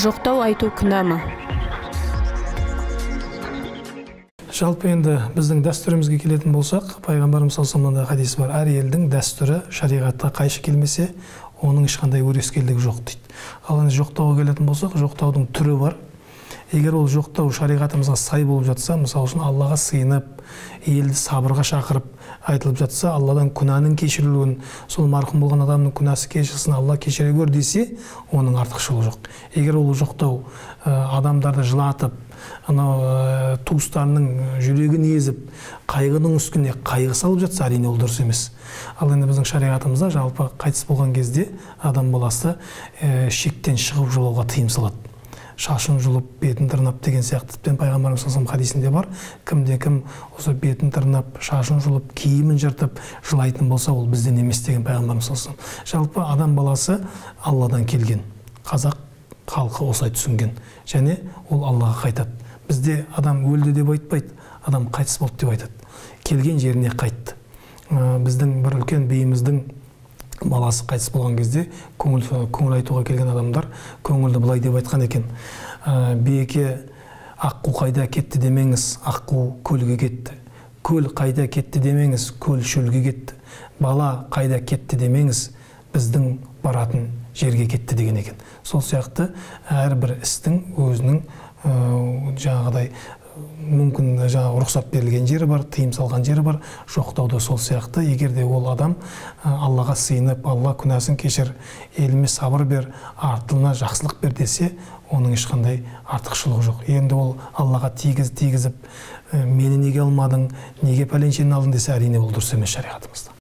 жоқтау айту күнә ме? Жалпы енді біздің дәстүрімізге келетін болсақ, пайғамбарымыз саллаллаху хадис бар. Әр елдің дәстүрі шариғатқа қайшы келмесе, оның ешқандай өрескелдігі жоқ дейді. Ал енді жоқтауға келетін болсақ, жоқтаудың түрі бар. Егер ол жоқтау шариғатымызға сай болып жатса, мысалы үшін Аллаға сыйынып, елді сабырға шақырып айтылып жатса, Алладан күнәнің кешірілуін, сол марқұм болған адамның күнәсі кешірсін, Алла кешіре гөр десе, оның артықшылығы жоқ. Егер ол жоқтау адамдарды жылатып, туыстарының жүрегін езіп, қайғының үстіне қайғы салып жатса, әрине ол дұрыс емес. Ал енді біздің шариғатымызда жалпы қайтыс болған кезде адам баласы шектен шығып жолауға тыйым салады. Шашын жұлып, бетін тырнап деген сияқты. Тіптен пайғамбарымыз саллаллаху хадисінде бар, кім осы бетін тырнап, шашын жұлып, киімін жыртып жылайтын болса, ол бізден емес деген пайғамбарымыз саллаллаху алейхи. Жалпы адам баласы Алладан келген. Қазақ халқы осылай түсінген. Және ол Аллаға қайтады. Бізде адам өлді деп айтпайды, адам қайтыс болды деп айтады. Келген жеріне қайтты. Біздің бір үлкен биіміздің баласы қайтыс болған кезде көңіл айтуға келген адамдар көңілді былай деп айтқан екен. Беке, аққу қайда кетті демеңіз, аққу көлге кетті. Көл қайда кетті демеңіз, көл шөлге кетті. Бала қайда кетті демеңіз, біздің баратын жерге кетті деген екен. Сол сияқты әрбір істің өзінің жаңағыдай мүмкін рұқсат берілген жері бар, тыйым салған жері бар. Жоқтауда сол сияқты, егер де ол адам Аллаға сыйынып, Алла күнәсін кешір, еліме сабыр бер, артылына жақсылық бер десе, оның ешқандай артықшылығы жоқ. Енді ол Аллаға тигізіп, мені неге алмадың, неге пәленшені алдың десе, әрине ол дұрыс емес шариғатымызда.